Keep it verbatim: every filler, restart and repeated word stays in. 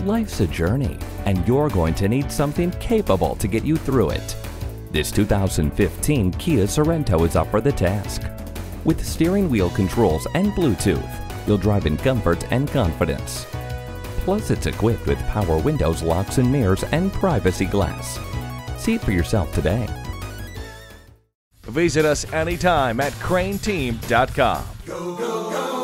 Life's a journey, and you're going to need something capable to get you through it. This two thousand fifteen Kia Sorento is up for the task. With steering wheel controls and Bluetooth, you'll drive in comfort and confidence. Plus, it's equipped with power windows, locks and mirrors, and privacy glass. See it for yourself today. Visit us anytime at crain team dot com. Go, go, go.